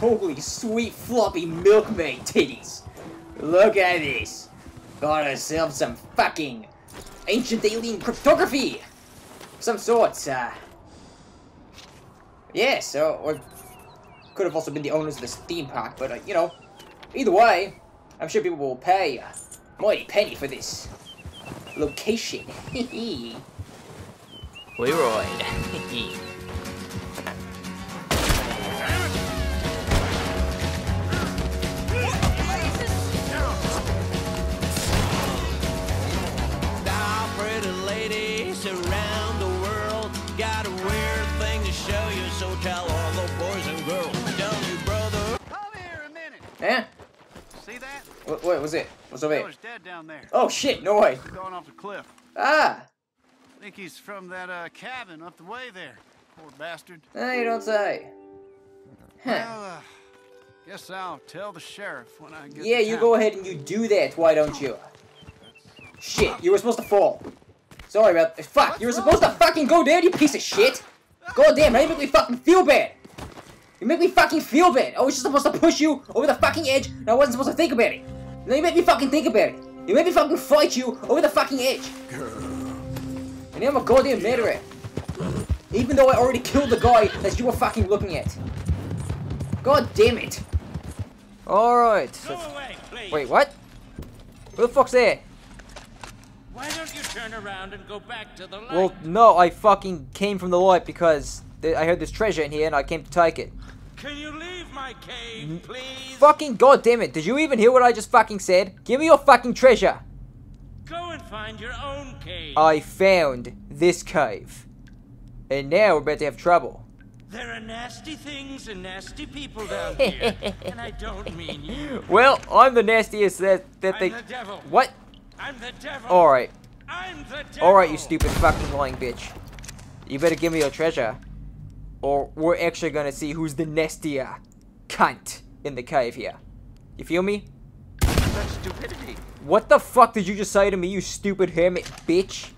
Holy sweet floppy milkmaid titties. Look at this. Got ourselves some fucking ancient alien cryptography. Some sorts, yeah, so, or could have also been the owners of this theme park, but, you know, either way, I'm sure people will pay a mighty penny for this location. Leroy. Around the world, got a weird thing to show you, so tell all the boys and girls. Tell me, brother. Come here a minute. Yeah? See that? What was it? What's over there? Fella's dead down there. Oh shit, no way. He's gone off the cliff. Ah! I think he's from that cabin up the way there. Poor bastard. You don't say. Huh. Well, guess I'll tell the sheriff when I get Yeah, to you town. go ahead and you do that, why don't you? Shit, you were supposed to fall. Sorry about that. Fuck, you were supposed to fucking go down, you piece of shit! God damn, now you make me fucking feel bad! You make me fucking feel bad! I was just supposed to push you over the fucking edge, and I wasn't supposed to think about it! Now you make me fucking think about it! You make me fucking fight you over the fucking edge! And now I'm a goddamn murderer! Even though I already killed the guy that you were fucking looking at! God damn it! Alright. Go away, please. Wait, what? Who the fuck's there? Why don't you turn around and go back to the light? Well, no, I fucking came from the light because I heard there's treasure in here and I came to take it. Can you leave my cave, please? Fucking goddamn it! Did you even hear what I just fucking said? Give me your fucking treasure! Go and find your own cave. I found this cave. And now we're about to have trouble. There are nasty things and nasty people down here. And I don't mean you. Well, I'm the nastiest that I'm they... the devil. What? I'm the devil. Alright. I'm the devil. Alright, you stupid fucking lying bitch. You better give me your treasure. Or we're actually gonna see who's the nastier cunt in the cave here. You feel me? Such stupidity. What the fuck did you just say to me, you stupid hermit bitch?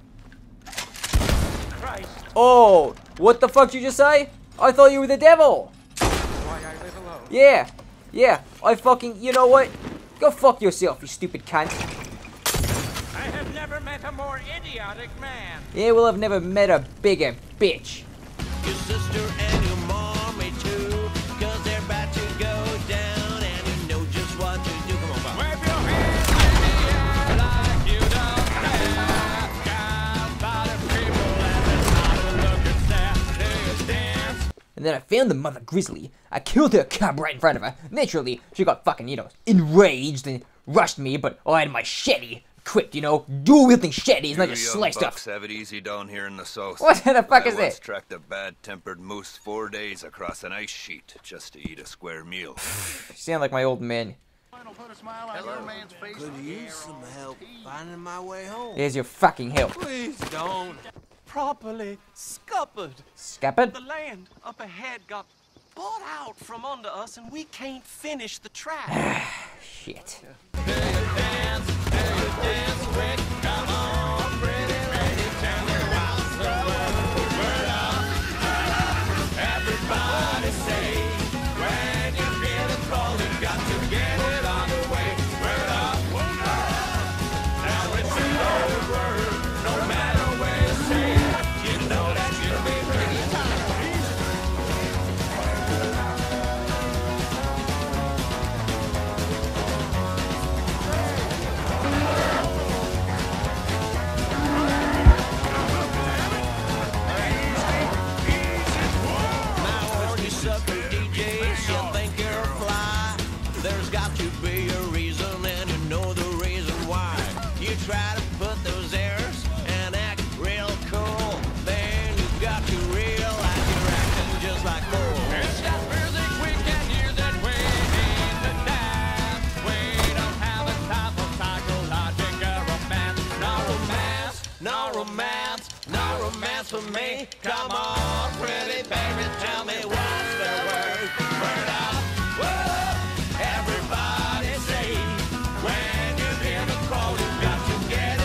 Christ. Oh, what the fuck did you just say? I thought you were the devil. Why I live alone. Yeah, I fucking, you know what? Go fuck yourself, you stupid cunt. I have never met a more idiotic man. Yeah, well, I've never met a bigger bitch. Your sister and your mommy too, 'cause they're about to go down, and you know just what to do. Come on, Bob. Wave your hands in the air like you don't care. God, body people, and it's hard to look and stare. Do you dance? And then I found the mother grizzly. I killed her cub right in front of her. Naturally, she got fucking, you know, enraged and rushed me, but I had my machete equipped, you know, dual-wielding machetes, and I just sliced up. Bucks have it easy down here in the south. What the fuck is I once that? tracked a bad-tempered moose 4 days across an ice sheet just to eat a square meal. You sound like my old man. It'll put a smile on your man's face. Could use some help finding my way home. Here's your fucking help. Please don't. Properly scuppered. Scuppered? The land up ahead got bought out from under us, and we can't finish the track. Shit. For me, come on, pretty baby, tell me what's the word. Word up, whoa, everybody say, when you hear the call, you got to get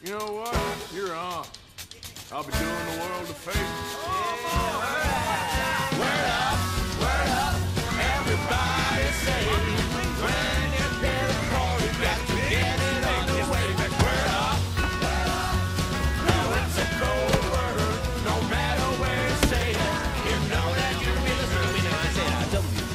You know what? You're on. I'll be doing the world a favor. Word up, everybody say, when you get a call, you got to get it on the way. Word up, now it's a cold word, no matter where you say it, you know that you be listening. I say that,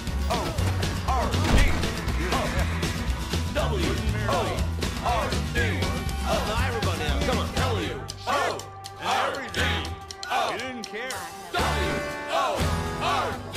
W-O-R-D. Oh, everybody now, come on, W-O-R-D. You didn't care. W-O-R-D.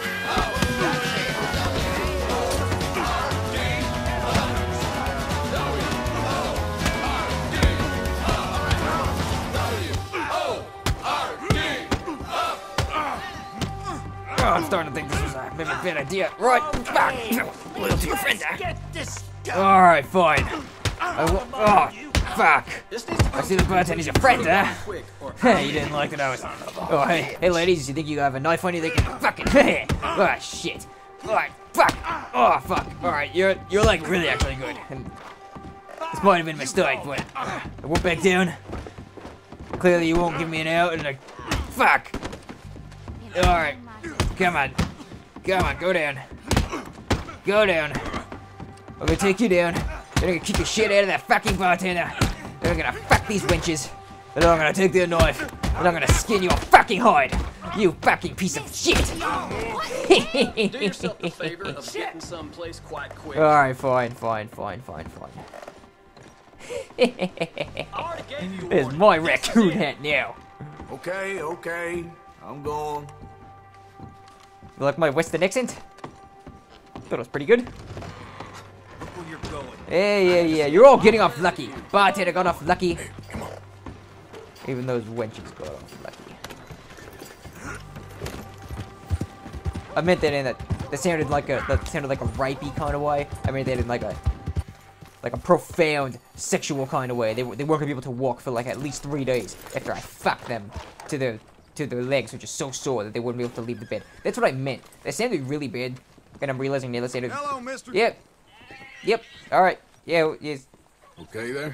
Oh, I'm starting to think this was maybe a bad idea. Right, back. Little to your friend there. Alright, fine. Oh, fuck. I see the bartender's your friend, huh? Hey, you didn't like that I was... Oh, hey, ladies, you think you have a knife on you that can fucking... Oh, shit. Alright, fuck. Oh, fuck. Alright, you're like really actually good. And this might have been a mistake, but I won't back down. Clearly you won't give me an out, and fuck. Alright. Come on. Come on, go down. Go down. I'm gonna take you down. Then I'm gonna kick the shit out of that fucking bartender. Then I'm gonna fuck these wenches. Then I'm gonna take their knife. And I'm gonna skin your fucking hide. You fucking piece of shit. Do yourself the favor of getting someplace quite quick. Alright, fine. There's my raccoon hat now. Okay. I'm gone. You like my Western accent? Thought it was pretty good. Look where you're going. Yeah. You're all getting off lucky. Bartender got off lucky. Even those wenches got off lucky. I meant that in that sounded like a rapey kind of way. I meant that in like a profound sexual kind of way. They weren't gonna be able to walk for like at least 3 days after I fucked them to their legs, which is so sore that they wouldn't be able to leave the bed. That's what I meant. That sounded really bad, and I'm realizing now that sounded... Hello, mister. Yep. Alright. Yeah, yes. Okay there?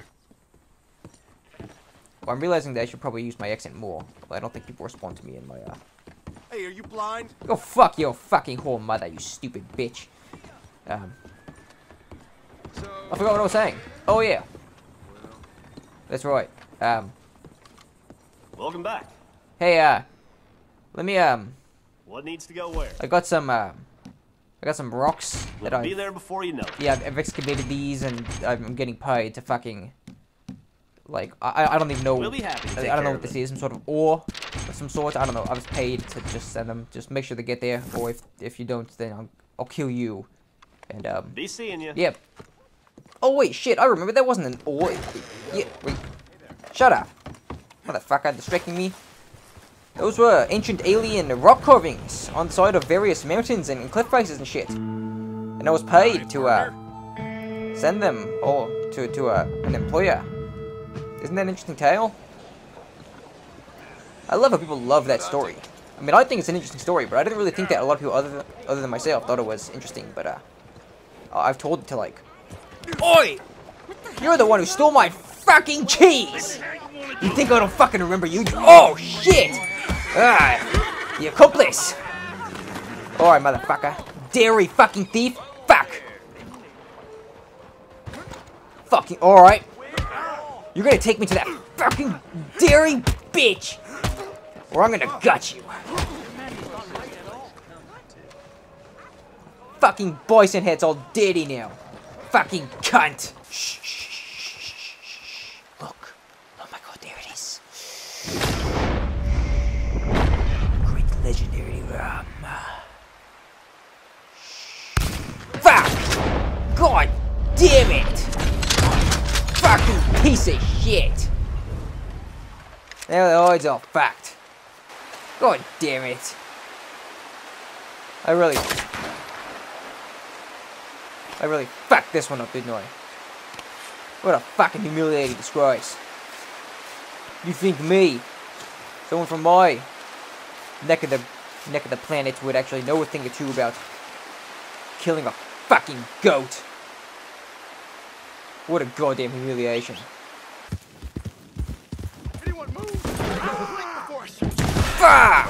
Well, I'm realizing that I should probably use my accent more. But I don't think people respond to me in my, Hey, are you blind? Go fuck your fucking whore mother, you stupid bitch. I forgot what I was saying. Oh, yeah. That's right. Welcome back. Hey, let me, What needs to go where? I got some rocks that We'll be there before you know it. Yeah, I've excavated these, and I'm getting paid to fucking, like, I don't even know. We'll be happy to take I don't know care what of this it. is, some sort of ore of some sort. I don't know. I was paid to just send them. Just make sure they get there, or if you don't, then I'll kill you. And Be seeing you. Yep. Oh wait, shit! I remember that wasn't an ore. Yeah, wait. Shut up, motherfucker! Distracting me. Those were ancient alien rock carvings on the side of various mountains and cliff faces and shit. And I was paid to send them all to an employer. Isn't that an interesting tale? I love how people love that story. I mean, I think it's an interesting story, but I didn't really think that a lot of people other than myself thought it was interesting. But I've told it to like, oi! You're the one who stole my fucking cheese! You think I don't fucking remember you? Oh shit! Ah, you accomplice! Alright, motherfucker. Dairy fucking thief! Fuck! Fucking alright. You're gonna take me to that fucking dairy bitch! Or I'm gonna gut you. Fucking bison head's all dirty now. Fucking cunt! Shh, shh, shh, shh, shh. Look. Oh my god, there it is. Great legendary rum. Fuck! God damn it! Fucking piece of shit! Now the hide's all fucked. God damn it. I really fucked this one up, didn't I? What a fucking humiliating disgrace. You think me, someone from my neck of the planet, would actually know a thing or two about killing a fucking goat? What a goddamn humiliation. Fuck!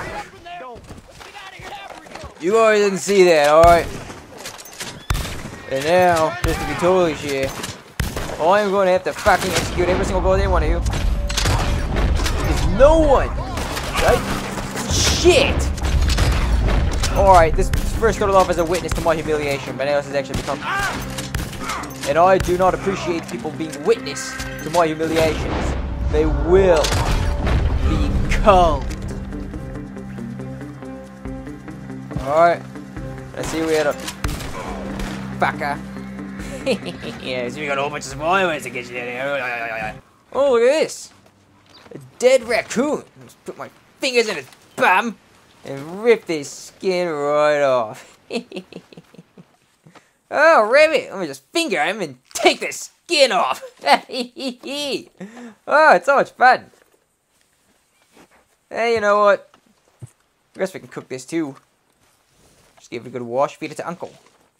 You guys didn't see that, alright? And now, just to be totally sure, I'm going to have to fucking execute every single goddamn one of you. There's no one! Right? Shit! Alright, this first started off as a witness to my humiliation, but now this has actually become... And I do not appreciate people being witness to my humiliations. They will be cold. Alright. Let's see we had a... Fucker. Yeah, so we got a whole bunch of small ones to get you there. Oh, look at this. A dead raccoon. Let's put my fingers in his bum and rip this skin right off. Oh, Rabbit. Let me just finger him and take the skin off. Oh, it's so much fun. Hey, you know what? I guess we can cook this too. Just give it a good wash, feed it to Uncle.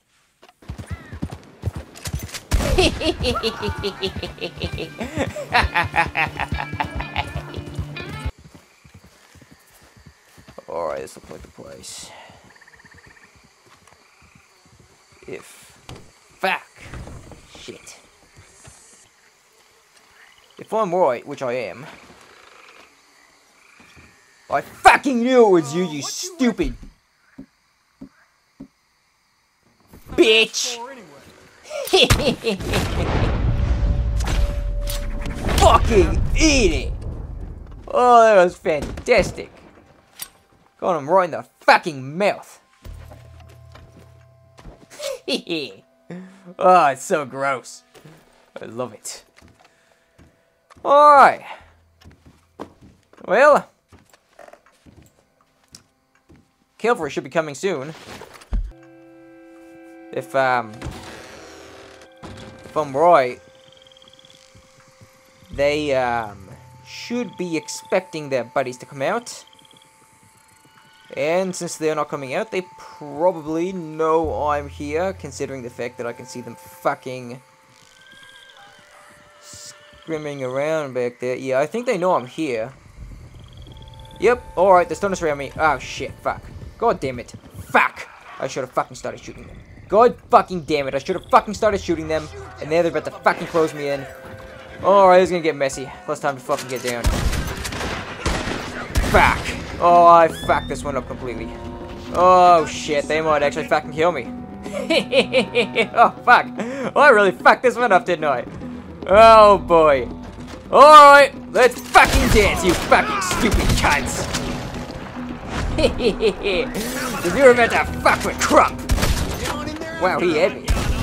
Alright, this looks like the place. Fuck. Shit. If I'm right, which I am. I fucking knew it was you, you stupid bitch! Fucking eat it! Oh, that was fantastic. Got him right in the fucking mouth. Oh, it's so gross. I love it. Alright. Well, Calvary should be coming soon. If I'm right, they should be expecting their buddies to come out. And since they're not coming out, they probably know I'm here, considering the fact that I can see them fucking scrimming around back there. Yeah, I think they know I'm here. Yep, alright, they're starting to surround me. Oh shit, fuck. God damn it. Fuck! I should have fucking started shooting them. God fucking damn it, I should have fucking started shooting them, and now they're about to fucking close me in. Alright, it's gonna get messy. Less time to fucking get down. Fuck! Oh, I fucked this one up completely. Oh shit, they might actually fucking kill me. Oh fuck! Oh, I really fucked this one up, didn't I? Oh boy. Alright, let's fucking dance, you fucking stupid cunts! If you're about to fuck with Crump! Wow, he had me.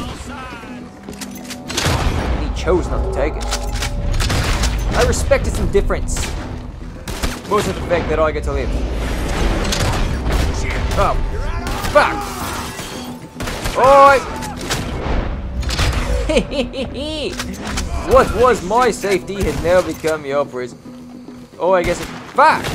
He chose not to take it. I respect its indifference. Most of the fact that I get to live. Oh, fuck! Alright! What was my safety has now become your prison. Oh, I guess it's... Fuck!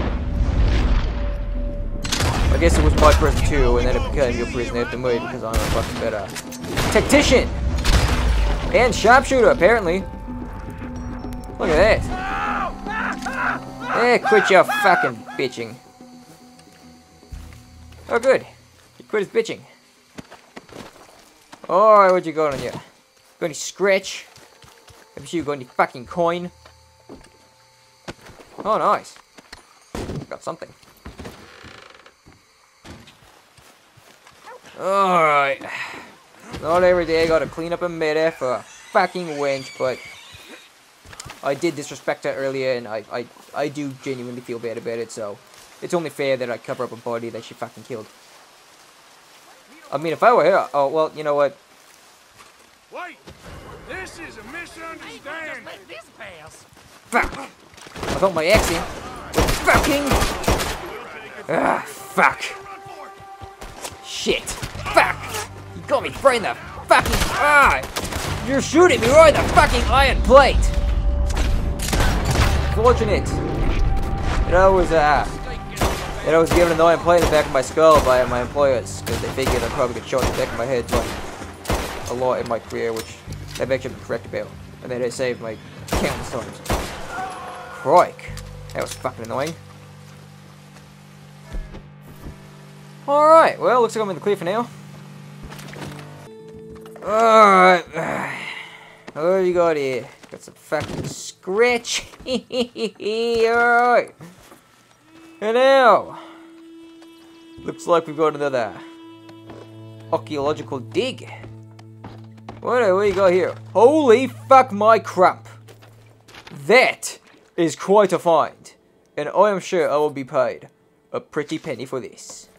I guess it was my prison too, and then it became your prison after me because I'm a fucking better tactician! And sharpshooter, apparently. Look at that. Eh, quit your fucking bitching. Oh, good. He quit his bitching. Alright, what you got on you? Got any scratch? Let me see you got any fucking coin. Oh, nice. Got something. Alright. Not every day I gotta clean up a meta for a fucking wench, but I did disrespect her earlier, and I do genuinely feel bad about it, so it's only fair that I cover up a body that she fucking killed. I mean, if I were her, oh, well, you know what? Wait! This is a misunderstanding! Fuck! I thought my accent was fucking... Ah, fuck! Shit! Fuck! You got me right in the fucking... Ah! You're shooting me right in the fucking iron plate! Fortunate that I was given an iron plate in the back of my skull by my employers, because they figured I'd probably get shot in the back of my head like a lot in my career, which they've actually been correct about, and they saved my countless times. Crike, that was fucking annoying. Alright, well, looks like I'm in the clear for now. Alright. What have you got here? Got some fucking scratch. Alright. And now, looks like we've got another archaeological dig. What do we got here? Holy fuck my crump. That is quite a find. And I am sure I will be paid a pretty penny for this.